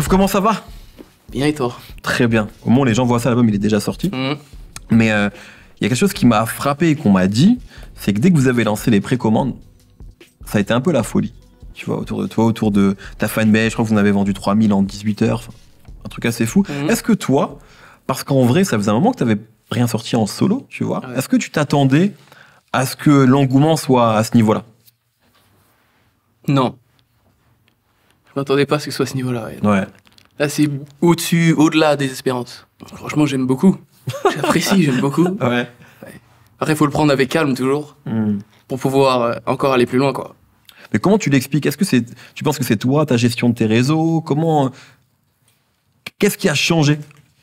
Youssouf, comment ça va? Bien et toi? Très bien. Au moment où les gens voient ça, l'album il est déjà sorti. Mais il y a quelque chose qui m'a frappé et qu'on m'a dit, c'est que dès que vous avez lancé les précommandes, ça a été un peu la folie. Tu vois, autour de toi, autour de ta fanbase, je crois que vous en avez vendu 3000 en 18 heures. Enfin, un truc assez fou. Est-ce que toi, parce qu'en vrai, ça faisait un moment que tu n'avais rien sorti en solo, tu vois, est-ce que tu t'attendais à ce que l'engouement soit à ce niveau-là? Non. Je m'attendais pas à ce que ce soit à ce niveau-là. Ouais. Là, c'est au-dessus, au-delà des espérances. Franchement, j'aime beaucoup. J'apprécie, j'aime beaucoup. Ouais. Après, il faut le prendre avec calme, toujours, pour pouvoir encore aller plus loin, quoi. Mais comment tu l'expliques? Est-ce que tu penses que c'est toi, ta gestion de tes réseaux? Qu'est-ce qui a changé?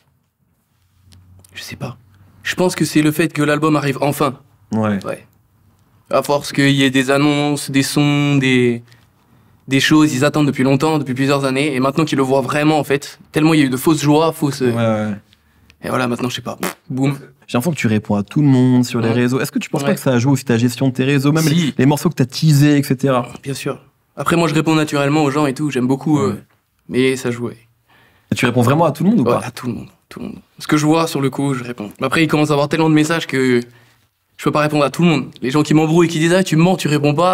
Je sais pas. Je pense que c'est le fait que l'album arrive enfin. Ouais. À force qu'il y ait des annonces, des sons, des choses, ils attendent depuis longtemps, depuis plusieurs années, et maintenant qu'ils le voient vraiment, en fait, tellement il y a eu de fausses joies, Ouais. Et voilà, maintenant, je sais pas, boum. J'ai l'impression que tu réponds à tout le monde sur les réseaux. Est-ce que tu penses pas que ça a joué aussi ta gestion de tes réseaux, même les morceaux que t'as teasés, etc. Bien sûr. Après, moi, je réponds naturellement aux gens et tout, j'aime beaucoup, mais ça joue. Et tu réponds vraiment à tout le monde ou pas? À tout le monde, tout le monde. Ce que je vois sur le coup, je réponds. Après, il commence à avoir tellement de messages que je peux pas répondre à tout le monde. Les gens qui m'embrouillent et qui disent « Ah, tu mens, tu réponds pas. »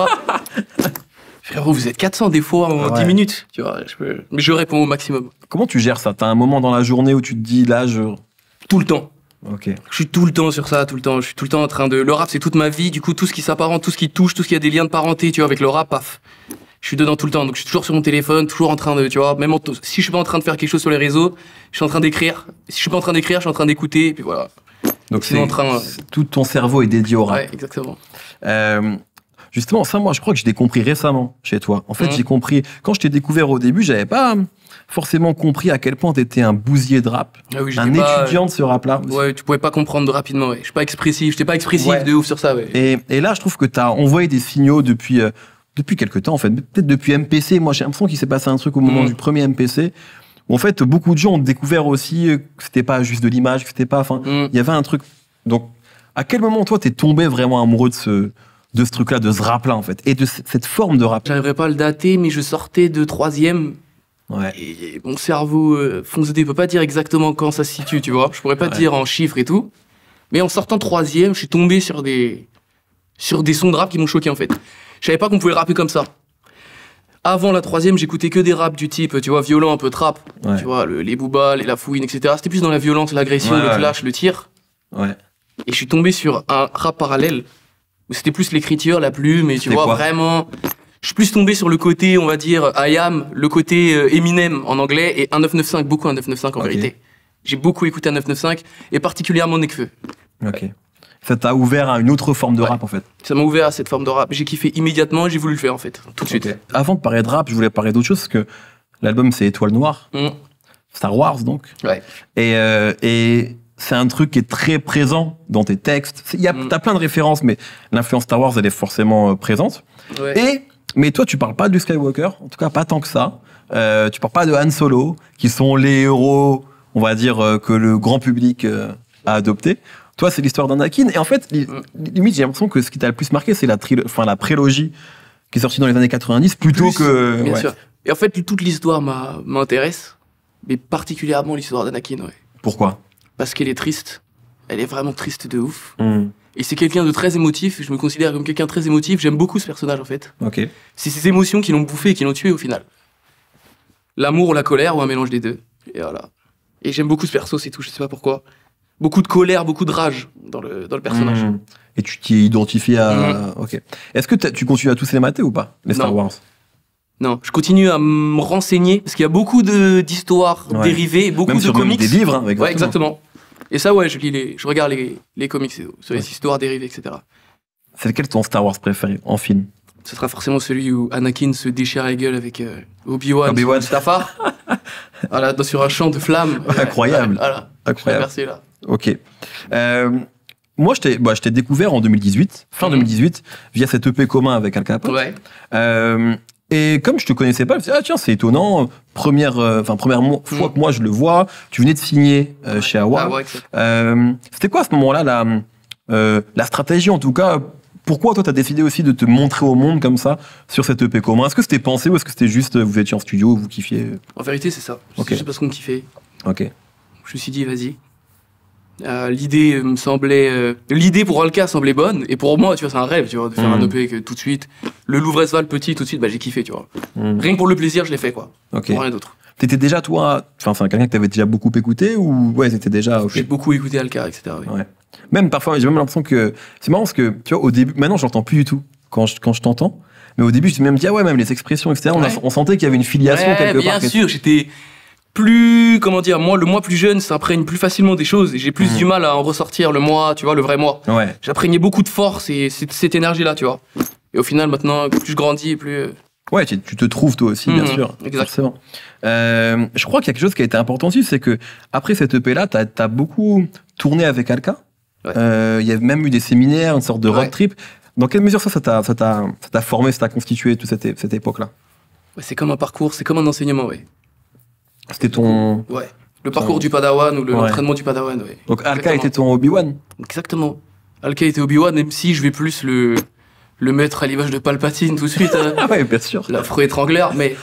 Frérot, vous êtes 400 des fois en 10 minutes, tu vois. Mais je réponds au maximum. Comment tu gères ça? T'as un moment dans la journée où tu te dis là, Tout le temps. Ok. Je suis tout le temps sur ça, tout le temps. Je suis tout le temps en train de... Le rap, c'est toute ma vie. Du coup, tout ce qui s'apparente, tout ce qui touche, tout ce qui a des liens de parenté, tu vois, avec le rap, paf. Je suis dedans tout le temps. Donc, je suis toujours sur mon téléphone, toujours en train de, tu vois, même si je suis pas en train de faire quelque chose sur les réseaux, je suis en train d'écrire. Si je suis pas en train d'écrire, je suis en train d'écouter, et puis voilà. Donc, tout ton cerveau est dédié au rap. Ouais, exactement. Justement, ça, moi, je crois que je l'ai compris récemment chez toi. En fait, j'ai compris... Quand je t'ai découvert au début, j'avais pas forcément compris à quel point t'étais un bousier de rap. Ah oui, un étudiant de ce rap-là. Ouais, tu pouvais pas comprendre rapidement, ouais. Je suis pas expressif, j'étais pas expressif de ouf sur ça, ouais. Et là, je trouve que t'as envoyé des signaux depuis quelques temps, en fait. Peut-être depuis MPC. Moi, j'ai l'impression qu'il s'est passé un truc au moment du premier MPC. Où, en fait, beaucoup de gens ont découvert aussi que c'était pas juste de l'image, que c'était pas... Enfin, il y avait un truc... Donc, à quel moment, toi, t'es tombé vraiment amoureux de ce truc-là, de ce rap-là, en fait, et de cette forme de rap? J'arriverai pas à le dater, mais je sortais de 3e. Ouais. Et mon cerveau fonctionnait, peut pas dire exactement quand ça se situe, tu vois. Je pourrais pas te dire en chiffres et tout. Mais en sortant 3e, je suis tombé sur des sons de rap qui m'ont choqué, en fait. Je savais pas qu'on pouvait rapper comme ça. Avant la 3e, j'écoutais que des raps du type, tu vois, violent, un peu trap. Tu vois, les Booba, les Lafouine, etc. C'était plus dans la violence, l'agression, le clash, le tir. Ouais. Et je suis tombé sur un rap parallèle où c'était plus l'écriture, la plume, et tu vois, vraiment... Je suis plus tombé sur le côté, on va dire, I Am, le côté Eminem en anglais, et 1995, beaucoup 1995 en vérité. J'ai beaucoup écouté 1995, et particulièrement Nekfeu. Ok. Ça t'a ouvert à une autre forme de rap, en fait. Ça m'a ouvert à cette forme de rap. J'ai kiffé immédiatement, et j'ai voulu le faire, en fait, tout de suite. Avant de parler de rap, je voulais parler d'autre chose, parce que l'album, c'est Étoile Noire. Star Wars, donc. Ouais. Et c'est un truc qui est très présent dans tes textes. T'as plein de références, mais l'influence Star Wars, elle est forcément présente. Ouais. Mais toi, tu parles pas du Skywalker, en tout cas pas tant que ça. Tu parles pas de Han Solo, qui sont les héros, on va dire, que le grand public a adopté. Toi, c'est l'histoire d'Anakin. Et en fait, limite, j'ai l'impression que ce qui t'a le plus marqué, c'est la prélogie qui est sortie dans les années 90, plutôt que... Bien sûr. Et en fait, toute l'histoire m'intéresse, mais particulièrement l'histoire d'Anakin, Pourquoi? Parce qu'elle est triste. Elle est vraiment triste de ouf. Et c'est quelqu'un de très émotif. Je me considère comme quelqu'un de très émotif. J'aime beaucoup ce personnage, en fait. Ok. C'est ces émotions qui l'ont bouffé et qui l'ont tué, au final. L'amour ou la colère, ou un mélange des deux. Et voilà. Et j'aime beaucoup ce perso, c'est tout. Je sais pas pourquoi. Beaucoup de colère, beaucoup de rage dans le personnage. Et tu t'y identifies à... Ok. Est-ce que tu continues à tous les mater ou pas, les Star Wars? Non, je continue à me renseigner, parce qu'il y a beaucoup d'histoires dérivées, beaucoup de comics. Même des livres, hein, ouais, exactement. Et ça, je regarde les comics sur les histoires dérivées, etc. C'est lequel ton Star Wars préféré en film? Ce sera forcément celui où Anakin se déchire la gueule avec Obi-Wan sur Mustafar. Voilà, sur un champ de flammes. Incroyable. Voilà. Incroyable. Merci, là. Ok. Moi, je t'ai découvert en 2018, fin 2018, via cet EP commun avec Al Capote. Ouais. Et comme je te connaissais pas, je me suis dit, ah tiens, c'est étonnant. Première fois que moi je le vois, tu venais de signer chez AWA. C'était quoi à ce moment-là la stratégie, en tout cas, pourquoi toi t'as décidé aussi de te montrer au monde comme ça sur cette EP commun? Est-ce que c'était pensé ou est-ce que c'était juste vous étiez en studio, vous kiffiez? En vérité, c'est ça. Ok. C'est juste parce qu'on kiffait. Ok. Je me suis dit, vas-y. L'idée me semblait. L'idée pour Alka semblait bonne, et pour moi, tu vois, c'est un rêve, tu vois, de faire un EP que tout de suite. Le Louvresval petit, tout de suite, bah, j'ai kiffé, tu vois. Rien que pour le plaisir, je l'ai fait, quoi. Ok. Pour rien d'autre. T'étais déjà toi, enfin c'est quelqu'un que t'avais déjà beaucoup écouté ou ouais c'était déjà ok. J'ai beaucoup écouté Alka, etc. Oui. Ouais. Même parfois j'ai même l'impression que c'est marrant parce que tu vois au début, maintenant je l'entends plus du tout quand je t'entends, mais au début je me même dit ah ouais même les expressions etc. Ouais. On sentait qu'il y avait une filiation quelque part. Bien sûr, j'étais plus, comment dire, moi, le moi plus jeune s'imprègne plus facilement des choses et j'ai plus du mal à en ressortir le moi, tu vois, le vrai moi. Ouais. J'apprégnais beaucoup de force et cette énergie-là, tu vois. Et au final, maintenant, plus je grandis, plus. Ouais, tu te trouves toi aussi, bien sûr. Exact. Forcément. Je crois qu'il y a quelque chose qui a été important aussi, c'est que après cette EP-là, t'as beaucoup tourné avec Alka. Ouais. Il y a même eu des séminaires, une sorte de road Ouais. trip. Dans quelle mesure ça t'a formé, ça t'a constitué toute cette époque-là? Ouais, c'est comme un parcours, c'est comme un enseignement, ouais. C'était ton... Ouais. Le parcours du Padawan ou l'entraînement du Padawan, ouais. Donc Alka Exactement. était ton Obi-Wan? Exactement. Alka était Obi-Wan, même si je vais plus le mettre à l'image de Palpatine tout de suite. Hein. Ah ouais, bien sûr. L'affreux étrangleur, mais.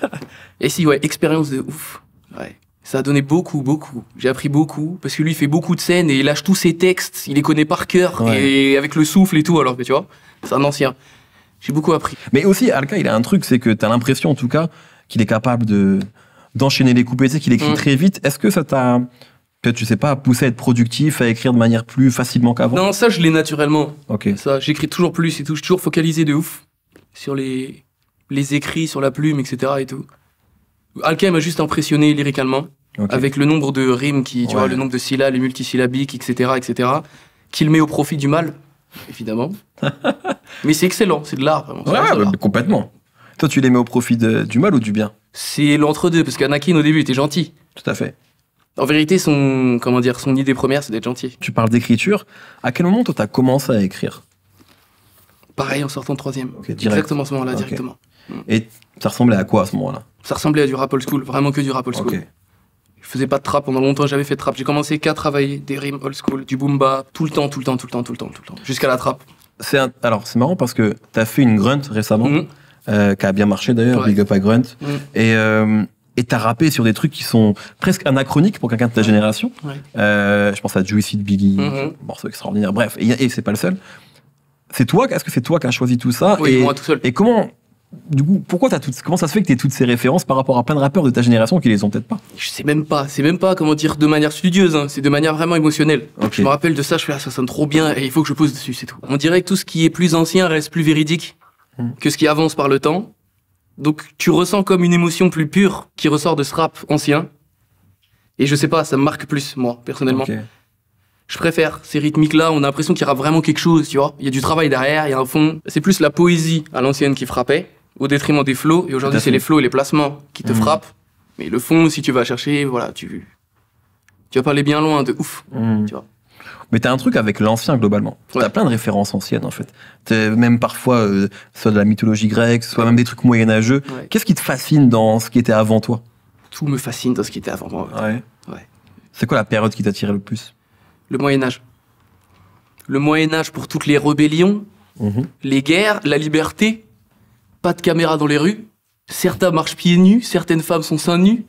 Et si, ouais, expérience de ouf. Ouais. Ça a donné beaucoup, beaucoup. J'ai appris beaucoup, parce que lui, il fait beaucoup de scènes et il lâche tous ses textes, il les connaît par cœur, Ouais. et avec le souffle et tout, alors que tu vois, c'est un ancien. J'ai beaucoup appris. Mais aussi, Alka, il a un truc, c'est que t'as l'impression, en tout cas, qu'il est capable d'enchaîner les couplets, tu sais, qu'il écrit très vite. Est-ce que ça t'a, peut-être, je sais pas, poussé à être productif, à écrire de manière plus facilement qu'avant? Non, ça, je l'ai naturellement. Ok. Ça, j'écris toujours plus et tout. Je suis toujours focalisé de ouf sur les écrits, sur la plume, etc. et tout. Alka m'a juste impressionné lyricalement, Ok. avec le nombre de rimes, tu vois, le nombre de syllabes, les multisyllabiques, etc., qu'il met au profit du mal, évidemment. Mais c'est excellent, c'est de l'art, vraiment. c'est Ouais, vraiment de l'art. complètement. Toi, tu les mets au profit du mal ou du bien? C'est l'entre-deux, parce qu'Anakin, au début, était gentil. Tout à fait. En vérité, son idée première, c'est d'être gentil. Tu parles d'écriture. À quel moment, toi, t'as commencé à écrire? Pareil, en sortant de troisième. Ok, direct. Exactement à ce moment-là, Ok. directement. Et ça ressemblait à quoi à ce moment-là? Ça ressemblait à du rap old school, vraiment que du rap old school. Ok. Je faisais pas de trap pendant longtemps, j'avais fait de trap. J'ai commencé qu'à travailler des rimes old school, du boom bap, tout le temps, jusqu'à la trappe. Alors, c'est marrant parce que t'as fait une grunt récemment, Mhm. qui a bien marché d'ailleurs, Ouais. Big Up à Grunt. Mhm. Et t'as rappé sur des trucs qui sont presque anachroniques pour quelqu'un de ta génération. Ouais. Je pense à Juicy de Biggie, Mhm. morceau extraordinaire. Bref, et c'est pas le seul. Est-ce que c'est toi qui as choisi tout ça? Oui, et, moi tout seul. Et comment, du coup, comment ça se fait que t'aies toutes ces références par rapport à plein de rappeurs de ta génération qui les ont peut-être pas? Je sais même pas, c'est même pas comment dire de manière studieuse, hein. C'est de manière vraiment émotionnelle. Ok. Je me rappelle de ça, je fais ah, ça sonne trop bien et il faut que je pose dessus, c'est tout. On dirait que tout ce qui est plus ancien reste plus véridique que ce qui avance par le temps. Donc tu ressens comme une émotion plus pure qui ressort de ce rap ancien. Et je sais pas, ça me marque plus, moi, personnellement. Ok. Je préfère ces rythmiques-là, on a l'impression qu'il y aura vraiment quelque chose, tu vois. Il y a du travail derrière, il y a un fond. C'est plus la poésie à l'ancienne qui frappait, au détriment des flows. Et aujourd'hui, Tout à c'est fait. les flows et les placements qui te frappent. Mais le fond, si tu vas chercher, voilà, tu vas pas aller bien loin, de ouf. Tu vois. Mais t'as un truc avec l'ancien globalement. Ouais. T'as plein de références anciennes en fait. Même parfois, soit de la mythologie grecque, soit même des trucs moyenâgeux. Ouais. Qu'est-ce qui te fascine dans ce qui était avant toi? Tout me fascine dans ce qui était avant moi. Ouais. Ouais. C'est quoi la période qui t'attirait le plus? Le Moyen-Âge. Le Moyen-Âge pour toutes les rébellions, les guerres, la liberté, pas de caméra dans les rues, certains marchent pieds nus, certaines femmes sont seins nus,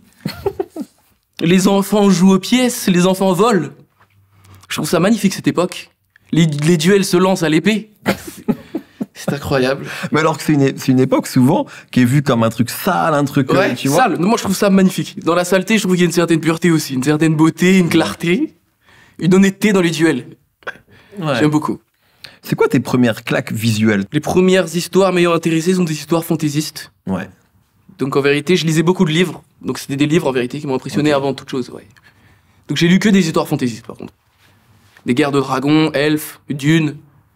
les enfants jouent aux pièces, les enfants volent. Je trouve ça magnifique cette époque. Les duels se lancent à l'épée. C'est incroyable. Mais alors que c'est une époque souvent qui est vue comme un truc sale, un truc, Ouais, tu vois. sale. Moi je trouve ça magnifique. Dans la saleté, je trouve qu'il y a une certaine pureté aussi, une certaine beauté, une clarté, une honnêteté dans les duels. Ouais. J'aime beaucoup. C'est quoi tes premières claques visuelles? Les premières histoires m'ayant intéressé sont des histoires fantaisistes. Ouais. Donc en vérité, je lisais beaucoup de livres. Donc c'était des livres en vérité qui m'ont impressionné Ok. avant toute chose. Ouais. Donc j'ai lu que des histoires fantaisistes par contre. Des guerres de dragons, elfes, Dune.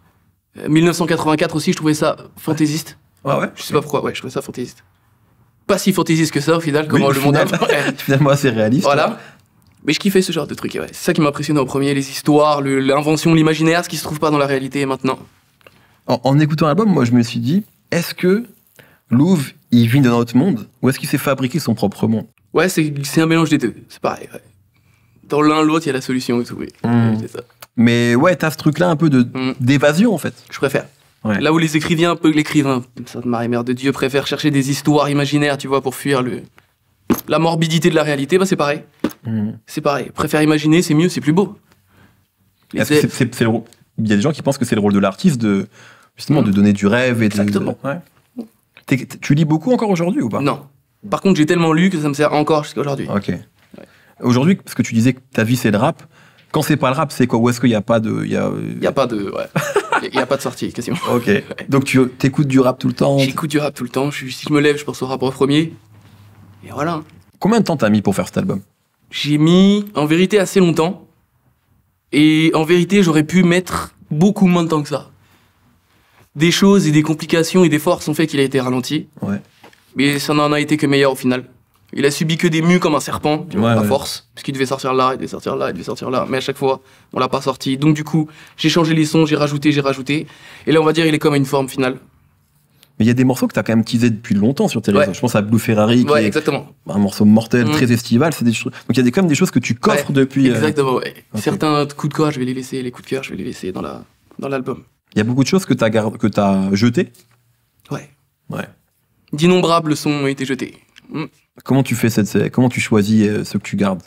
1984 aussi, je trouvais ça fantaisiste. Ouais, ouais. Je sais pas pourquoi, ouais, je trouvais ça fantaisiste. Pas si fantaisiste que ça au final, Oui, comment au le monde final. a... Ouais. Finalement assez réaliste. Voilà. Mais je kiffais ce genre de trucs, ouais. C'est ça qui m'a impressionné en premier, les histoires, l'invention, l'imaginaire, ce qui se trouve pas dans la réalité maintenant. En écoutant l'album, moi je me suis dit, est-ce que Louvre, il vit dans notre monde ou est-ce qu'il s'est fabriqué son propre monde? Ouais, c'est un mélange des deux, c'est pareil, ouais. Dans l'un, l'autre, il y a la solution et tout, oui. C'est ça. Mais ouais, t'as ce truc-là un peu Mm. d'évasion en fait. Je préfère. Ouais. Là où l'écrivain, Sainte Marie Mère de Dieu, préfère chercher des histoires imaginaires, tu vois, pour fuir la morbidité de la réalité, bah c'est pareil. C'est pareil. Préfère imaginer, c'est mieux, c'est plus beau. Est-ce que c'est le rôle... Il y a des gens qui pensent que c'est le rôle de l'artiste de justement de donner du rêve et Exactement. Ouais. Tu lis beaucoup encore aujourd'hui ou pas? Non. Par contre, j'ai tellement lu que ça me sert encore jusqu'à aujourd'hui. Ok. Ouais. Aujourd'hui, parce que tu disais que ta vie c'est le rap. Quand c'est pas le rap, c'est quoi? Ou est-ce qu'il n'y a pas de... Il y a pas de... Ouais. Il y a pas de sortie, quasiment. Ok. Donc tu écoutes du rap tout le temps? J'écoute du rap tout le temps. Si je me lève, je pense au rap en premier. Et voilà. Combien de temps t'as mis pour faire cet album? J'ai mis, en vérité, assez longtemps. Et en vérité, j'aurais pu mettre beaucoup moins de temps que ça. Des choses et des complications et des forces ont fait qu'il a été ralenti. Ouais. Mais ça n'en a été que meilleur au final. Il a subi que des mues comme un serpent, tu vois, à force. Parce qu'il devait sortir là, il devait sortir là, il devait sortir là. Mais à chaque fois, on l'a pas sorti. Donc du coup, j'ai changé les sons, j'ai rajouté. Et là, on va dire, il est comme à une forme finale. Mais il y a des morceaux que t'as quand même teasé depuis longtemps sur tes réseaux. Ouais. Je pense à Blue Ferrari, qui est exactement. un morceau mortel, très estival. C'est donc il y a quand même des choses que tu coffres depuis... Exactement, ouais. Okay. Certains coups de cœur, je vais les laisser. Les coups de cœur, je vais les laisser dans l'album. Il y a beaucoup de choses que t'as jetées. Ouais. Ouais. D'innombrables sons ont été jetés. Comment tu fais comment tu choisis ceux que tu gardes?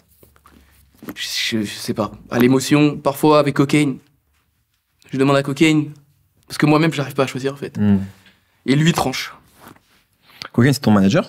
Je sais pas. À l'émotion, parfois avec Cocaine. Je demande à Cocaine. Parce que moi-même, j'arrive pas à choisir, en fait. Et lui tranche. Cocaine, c'est ton manager.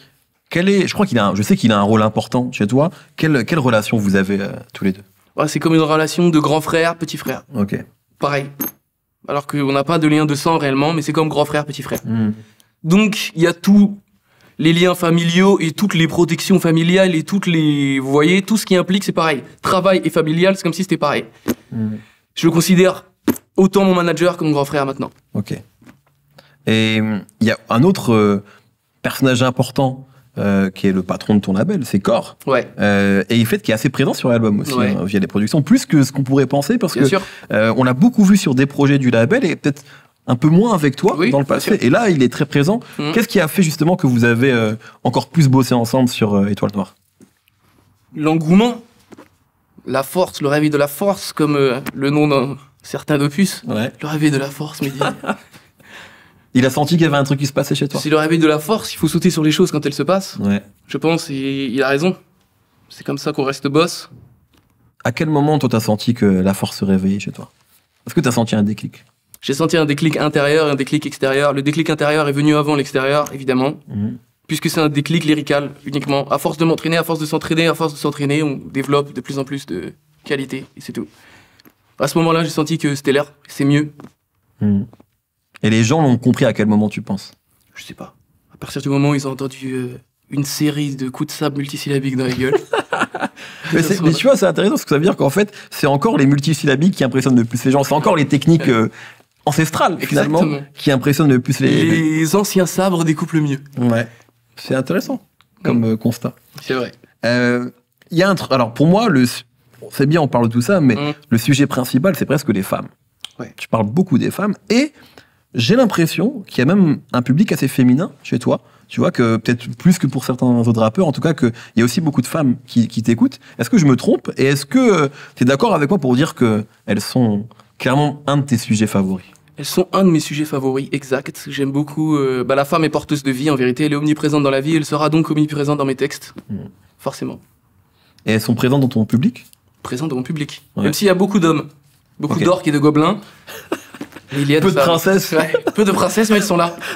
Je sais qu'il a un rôle important chez toi. Quelle relation vous avez tous les deux? Ouais, c'est comme une relation de grand frère, petit frère. Ok. Pareil. Alors qu'on n'a pas de lien de sang réellement, mais c'est comme grand frère, petit frère. Donc, il y a tous les liens familiaux et toutes les protections familiales et vous voyez, tout ce qui implique, c'est pareil. Travail et familial, c'est comme si c'était pareil. Je le considère autant mon manager que mon grand frère maintenant. Ok. Et il y a un autre personnage important qui est le patron de ton label, c'est Core. Ouais. Et il fait qui est assez présent sur l'album aussi, via les productions, plus que ce qu'on pourrait penser, parce Bien sûr. on l'a beaucoup vu sur des projets du label et peut-être un peu moins avec toi dans le passé. Et là, il est très présent. Qu'est-ce qui a fait justement que vous avez encore plus bossé ensemble sur Étoile Noire? L'engouement, la force, le réveil de la force, comme le nom d'un certain opus. Ouais. Le réveil de la force, Mehdi. Il a senti qu'il y avait un truc qui se passait chez toi. C'est le réveil de la force, il faut sauter sur les choses quand elles se passent. Ouais. Je pense, et il a raison. C'est comme ça qu'on reste boss. À quel moment, toi, t'as senti que la force se réveillait chez toi? Est-ce que t'as senti un déclic? J'ai senti un déclic intérieur et un déclic extérieur. Le déclic intérieur est venu avant l'extérieur, évidemment. Puisque c'est un déclic lyrical, uniquement. À force de m'entraîner, à force de s'entraîner, on développe de plus en plus de qualité, et c'est tout. À ce moment-là, j'ai senti que c'était l'air, c'est mieux. Et les gens l'ont compris à quel moment, tu penses? Je sais pas. À partir du moment où ils ont entendu une série de coups de sable multisyllabiques dans la gueule. mais tu vois, c'est intéressant parce que ça veut dire qu'en fait, c'est encore les multisyllabiques qui impressionnent le plus les gens. C'est encore les techniques ancestrales, finalement, qui impressionnent le plus les anciens sabres découpent le mieux. Ouais. C'est intéressant comme constat. C'est vrai. Il y a un truc. Alors, pour moi, c'est bien, on parle de tout ça, mais le sujet principal, c'est presque les femmes. Ouais. Tu parles beaucoup des femmes et j'ai l'impression qu'il y a même un public assez féminin chez toi. Tu vois, que peut-être plus que pour certains autres rappeurs, en tout cas, qu'il y a aussi beaucoup de femmes qui t'écoutent. Est-ce que je me trompe? Et est-ce que tu es d'accord avec moi pour dire qu'elles sont clairement un de tes sujets favoris? Elles sont un de mes sujets favoris, exact. J'aime beaucoup... la femme est porteuse de vie, en vérité. Elle est omniprésente dans la vie. Elle sera donc omniprésente dans mes textes. Forcément. Et elles sont présentes dans ton public? Présentes dans mon public. Ouais. Même s'il y a beaucoup d'hommes. Beaucoup d'orques et de gobelins. Il y a peu de princesses. Ouais, peu de princesses, mais elles sont là.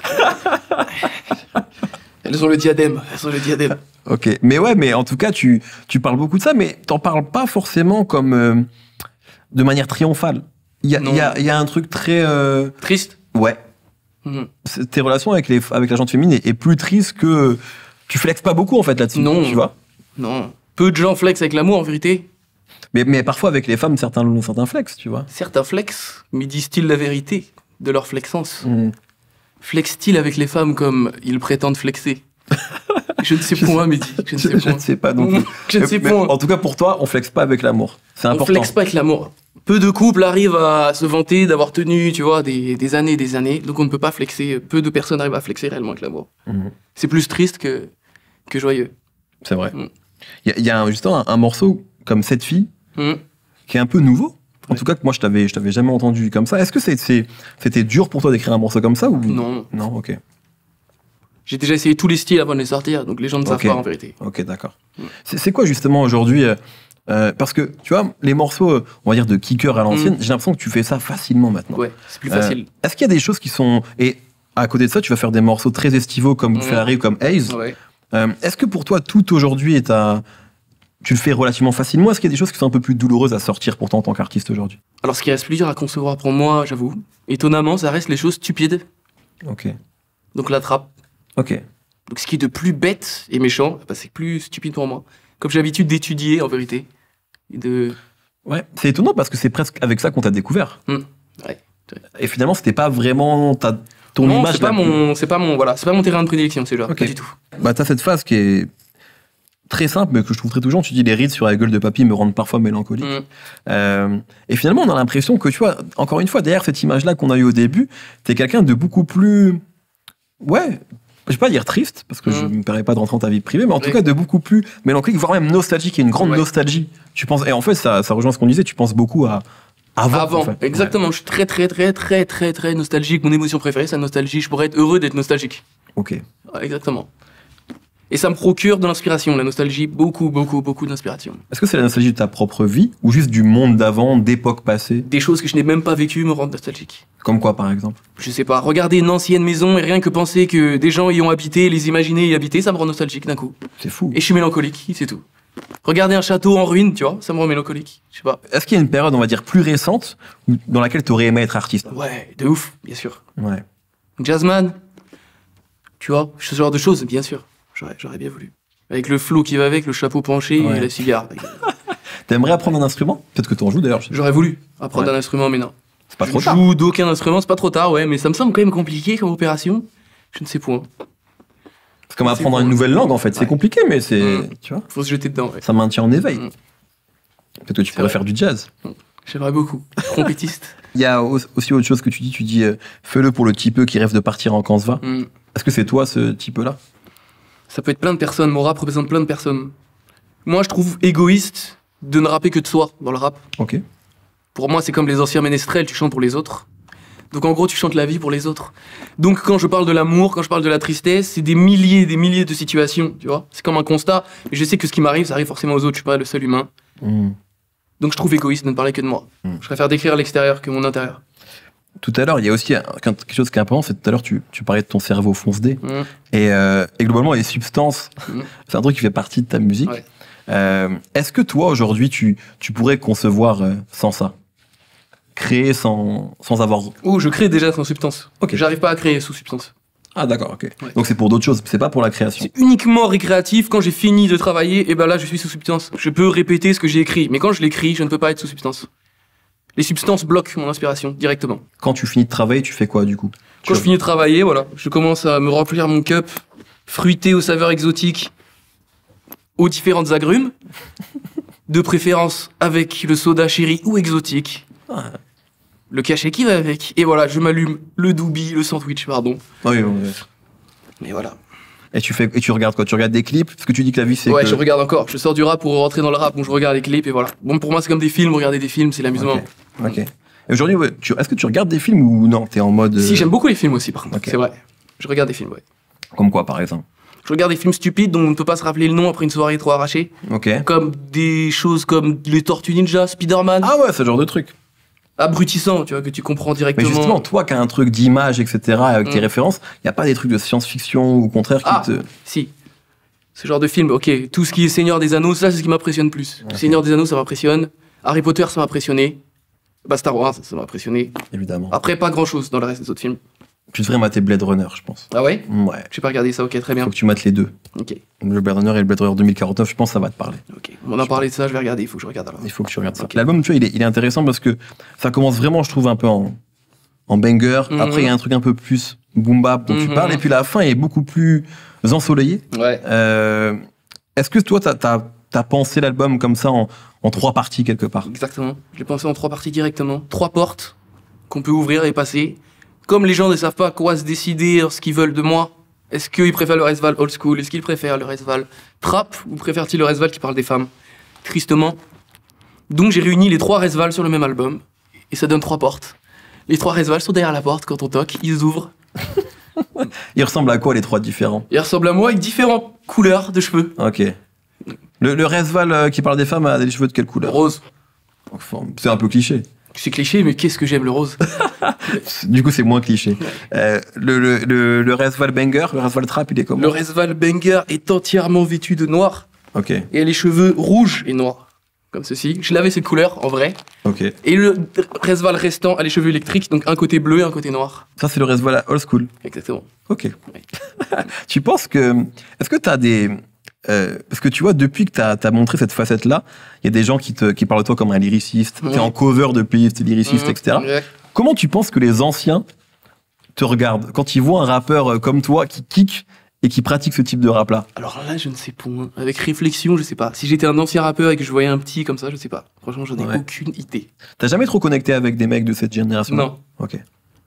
Elles ont le diadème. Ok. Mais en tout cas, tu parles beaucoup de ça, mais t'en parles pas forcément comme de manière triomphale. Il y a un truc très... Triste. Ouais. Tes relations avec la gente féminine est plus triste que... Tu flexes pas beaucoup, en fait, là-dessus. Non. Tu vois? Non. Peu de gens flexent avec l'amour, en vérité. Mais parfois, avec les femmes, certains flexent, tu vois. Certains flexent, mais disent-ils la vérité de leur flexence? Flexent-ils avec les femmes comme ils prétendent flexer? Je ne sais point, Mehdi. Je ne sais pas non plus. Je ne sais point. En tout cas, pour toi, on flexe pas avec l'amour. C'est important. On flexe pas avec l'amour. Peu de couples arrivent à se vanter d'avoir tenu, tu vois, des années et des années. Donc on ne peut pas flexer. Peu de personnes arrivent à flexer réellement avec l'amour. C'est plus triste que joyeux. C'est vrai. Il y a justement un morceau comme Cette fille, qui est un peu nouveau. En tout cas, que moi, je t'avais jamais entendu comme ça. Est-ce que c'était dur pour toi d'écrire un morceau comme ça ou... Non. Non, ok. J'ai déjà essayé tous les styles avant de les sortir, donc les gens ne savent pas en vérité. Ok, d'accord. C'est quoi justement aujourd'hui parce que, tu vois, les morceaux, on va dire, de kicker à l'ancienne, j'ai l'impression que tu fais ça facilement maintenant. Ouais, c'est plus facile. Est-ce qu'il y a des choses qui sont... Et à côté de ça, tu vas faire des morceaux très estivaux comme Ferrari ou comme Haze. Ouais. Est-ce que pour toi, tout aujourd'hui est à... Tu le fais relativement facilement. Est-ce qu'il y a des choses qui sont un peu plus douloureuses à sortir pour toi en tant qu'artiste aujourd'hui? Alors, ce qui reste plus dur à concevoir pour moi, j'avoue, étonnamment, ça reste les choses stupides. Ok. Donc la trappe. Ok. Donc ce qui est de plus bête et méchant, bah, c'est plus stupide pour moi. Comme j'ai l'habitude d'étudier, en vérité. Et de... Ouais, c'est étonnant parce que c'est presque avec ça qu'on t'a découvert. Ouais. Et finalement, c'était pas vraiment ton non, image. c'est pas mon terrain de prédilection, c'est genre, Ok. pas du tout. Bah, t'as cette phase qui est très simple, mais que je trouve très touchante. Tu dis les rides sur la gueule de papy me rendent parfois mélancolique. Et finalement, on a l'impression que, tu vois, encore une fois, derrière cette image-là qu'on a eue au début, t'es quelqu'un de beaucoup plus. Ouais. Je vais pas dire triste, parce que je me permets pas de rentrer dans ta vie privée, mais en tout cas de beaucoup plus mélancolique, voire même nostalgique. Il y a une grande nostalgie. Tu penses, et en fait, ça rejoint ce qu'on disait, tu penses beaucoup à avant. En fait. Exactement. Je suis très nostalgique. Mon émotion préférée, c'est la nostalgie. Je pourrais être heureux d'être nostalgique. Ok. Ouais, exactement. Et ça me procure de l'inspiration, la nostalgie, beaucoup d'inspiration. Est-ce que c'est la nostalgie de ta propre vie, ou juste du monde d'avant, d'époques passées? Des choses que je n'ai même pas vécues me rendent nostalgique. Comme quoi, par exemple? Je sais pas, regarder une ancienne maison et rien que penser que des gens y ont habité, les imaginer y habiter, ça me rend nostalgique d'un coup. C'est fou. Et je suis mélancolique, c'est tout. Regarder un château en ruine, tu vois, ça me rend mélancolique. Je sais pas. Est-ce qu'il y a une période, on va dire, plus récente, dans laquelle tu aurais aimé être artiste? Ouais, de ouf, bien sûr. Ouais. Jazzman, tu vois, ce genre de choses, bien sûr. J'aurais bien voulu. Avec le flow qui va avec, le chapeau penché et la cigarre. T'aimerais apprendre un instrument? Peut-être que tu en joues d'ailleurs. J'aurais voulu apprendre un instrument, mais non. C'est pas trop tard. Je joue d'aucun instrument, c'est pas trop tard, ouais, mais ça me semble quand même compliqué comme opération. Je ne sais point. C'est comme apprendre une nouvelle langue en fait. C'est compliqué, mais c'est. Tu vois, faut se jeter dedans, ouais. ça maintient en éveil. Peut-être que tu pourrais faire du jazz. J'aimerais beaucoup. Trompétiste. Il y a aussi autre chose que tu dis fais-le pour le petit peu qui rêve de partir en Kansva. Est-ce que c'est toi ce petit peu-là? Ça peut être plein de personnes, mon rap représente plein de personnes. Moi, je trouve égoïste de ne rapper que de soi dans le rap. Ok. Pour moi, c'est comme les anciens ménestrels, tu chantes pour les autres. Donc en gros, tu chantes la vie pour les autres. Donc quand je parle de l'amour, quand je parle de la tristesse, c'est des milliers de situations, tu vois. C'est comme un constat, mais je sais que ce qui m'arrive, ça arrive forcément aux autres, je suis pas le seul humain. Donc je trouve égoïste de ne parler que de moi. Je préfère décrire l'extérieur que mon intérieur. Tout à l'heure, il y a aussi quelque chose qui est important, c'est tout à l'heure, tu parlais de ton cerveau fonce-dé. Et globalement, les substances, c'est un truc qui fait partie de ta musique. Ouais. Est-ce que toi, aujourd'hui, tu pourrais concevoir sans ça? Créer sans avoir... Oh, je crée déjà sans substance. Ok. J'arrive pas à créer sous substance. Ah d'accord, ok. Ouais. Donc c'est pour d'autres choses, c'est pas pour la création. C'est uniquement récréatif. Quand j'ai fini de travailler, et ben là, je suis sous substance. Je peux répéter ce que j'ai écrit. Mais quand je l'écris, je ne peux pas être sous substance. Les substances bloquent mon inspiration directement. Quand tu finis de travailler, tu fais quoi du coup? Quand je finis de travailler, voilà, je commence à me remplir mon cup fruité aux saveurs exotiques, aux différentes agrumes, de préférence avec le soda chéri ou exotique, le cachet qui va avec, et voilà, je m'allume le doobie, le sandwich, pardon. Oui. Mais voilà. Et tu regardes quoi? Tu regardes des clips? Parce que tu dis que la vie c'est... Ouais, je regarde encore. Je sors du rap pour rentrer dans le rap, donc je regarde les clips et voilà. Bon, pour moi, c'est comme des films. Regarder des films, c'est l'amusement. Ok. Et aujourd'hui, est-ce que tu regardes des films ou non? T'es en mode... Si, j'aime beaucoup les films aussi, par contre. C'est vrai. Je regarde des films, ouais. Comme quoi, par exemple? Je regarde des films stupides dont on ne peut pas se rappeler le nom après une soirée trop arrachée. Ok. Comme des choses comme les Tortues Ninja, Spider-Man. Ah ouais, ce genre de truc. Abrutissant, tu vois, que tu comprends directement. Mais justement, toi qui as un truc d'image, etc., avec tes références, il n'y a pas des trucs de science-fiction ou au contraire qui te... Si. Ce genre de film, ok. Tout ce qui est Seigneur des Anneaux, ça c'est ce qui m'impressionne plus. Okay. Seigneur des Anneaux, ça m'impressionne. Harry Potter, ça m'a impressionné. Bah, Star Wars, ça m'a impressionné. Évidemment. Après, pas grand chose dans le reste des autres films. Tu devrais mater Blade Runner, je pense. Ah ouais? Ouais. J'ai pas regardé ça, ok, très bien. Faut que tu mates les deux. Ok. Le Blade Runner et le Blade Runner 2049, je pense que ça va te parler. Ok. On en parlait de ça, je vais regarder, il faut que je regarde alors. Il faut que tu regardes ça. L'album, tu vois, il est intéressant parce que ça commence vraiment, je trouve, un peu en banger. Après, il y a un truc un peu plus boom bap dont tu parles. Et puis la fin est beaucoup plus ensoleillée. Ouais. Est-ce que toi, t'as pensé l'album comme ça en 3 parties quelque part? Exactement. Je l'ai pensé en 3 parties directement. 3 portes qu'on peut ouvrir et passer. Comme les gens ne savent pas quoi se décider, ce qu'ils veulent de moi, est-ce qu'ils préfèrent le Resval old school? Est-ce qu'ils préfèrent le Resval trap? Ou préfèrent-ils le Resval qui parle des femmes? Tristement, Donc j'ai réuni les 3 Resval sur le même album, et ça donne 3 portes. Les 3 Resval sont derrière la porte, quand on toque, ils ouvrent. Ils ressemblent à quoi les 3 différents? Ils ressemblent à moi avec différentes couleurs de cheveux. Ok. Le Resval qui parle des femmes a des cheveux de quelle couleur? Rose. Enfin, c'est un peu cliché. C'est cliché, mais qu'est-ce que j'aime le rose. Du coup, c'est moins cliché. Le Resval Banger, le Resval Trap, il est comment? Le Resval Banger est entièrement vêtu de noir, Ok, et a les cheveux rouges et noirs. Comme ceci. Je l'avais cette couleur, en vrai. ok. Et le Resval restant a les cheveux électriques, donc un côté bleu et un côté noir. Ça, c'est le Resval old school. Exactement. Ok. Tu penses que... Est-ce que t'as des... parce que tu vois, depuis que t'as montré cette facette-là, il y a des gens qui parlent de toi comme un lyriciste, t'es en cover de pays, t'es lyriciste, etc. Ouais. Comment tu penses que les anciens te regardent quand ils voient un rappeur comme toi qui kick et qui pratique ce type de rap-là? Alors là, je ne sais pas. Avec réflexion, je sais pas. Si j'étais un ancien rappeur et que je voyais un petit comme ça, je sais pas. Franchement, j'en ai Ouais. aucune idée. T'as jamais trop connecté avec des mecs de cette génération? Non. Ok.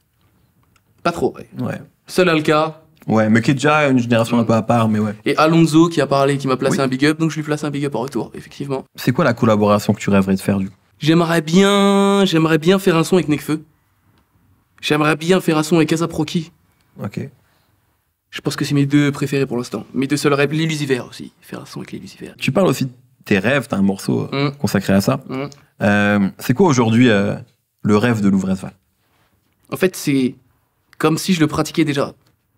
Pas trop, ouais. Ouais. Seul Alka Ouais, mais qui est déjà une génération un peu à part, mais ouais. et Alonso qui a parlé, qui m'a placé Oui. un big up, donc je lui place un big up en retour, effectivement. C'est quoi la collaboration que tu rêverais de faire du coup? J'aimerais bien faire un son avec Nekfeu. J'aimerais bien faire un son avec Asaproki. Ok. Je pense que c'est mes 2 préférés pour l'instant. Mes 2 seuls rêves, l'Illusiver aussi. Faire un son avec l'Illusiver. Tu parles aussi de tes rêves, t'as un morceau consacré à ça. C'est quoi aujourd'hui le rêve de Lou Resval? En fait, c'est comme si je le pratiquais déjà.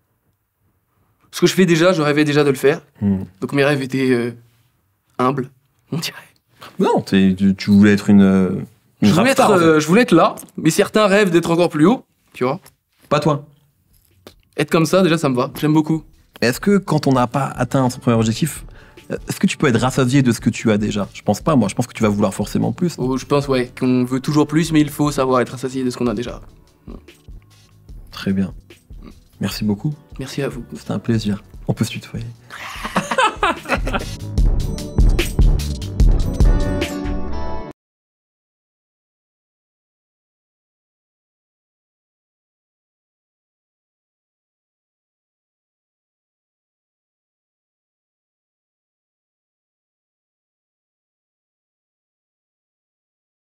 Ce que je fais déjà, je rêvais déjà de le faire. Donc mes rêves étaient humbles, on dirait. Non, tu voulais être une Je voulais, rap star, en fait. je voulais être là, mais certains rêvent d'être encore plus haut, tu vois. Pas toi. Être comme ça, déjà, ça me va. J'aime beaucoup. Est-ce que quand on n'a pas atteint son premier objectif, est-ce que tu peux être rassasié de ce que tu as déjà? Je pense pas, moi. Je pense que tu vas vouloir forcément plus. Oh, je pense, ouais, qu'on veut toujours plus, mais il faut savoir être associé de ce qu'on a déjà. Très bien. Merci beaucoup. Merci à vous. C'était un plaisir. On peut se tutoyer.